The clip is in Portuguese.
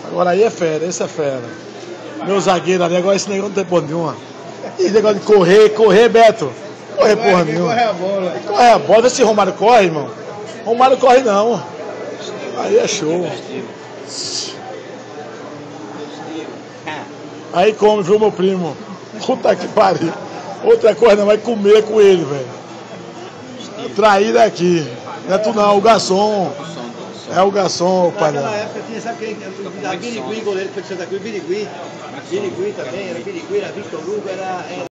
Agora aí é fera, esse é fera. Meu zagueiro ali, agora esse negócio não tem porra nenhuma. Esse negócio de correr, Beto. Correr porra nenhuma. Corre a bola. Corre a bola, vê se Romário corre, irmão. Romário corre não. Aí é show. Aí come, viu, meu primo? Puta que pariu. Outra coisa não vai comer com ele, velho. Traíra aqui. Não é tu não, o garçom. É o garçom, pai. Naquela época tinha, sabe quem? Da Birigui, goleiro que foi de Santa Cruz, Birigui. Birigui também, era Birigui, era Victor Hugo, era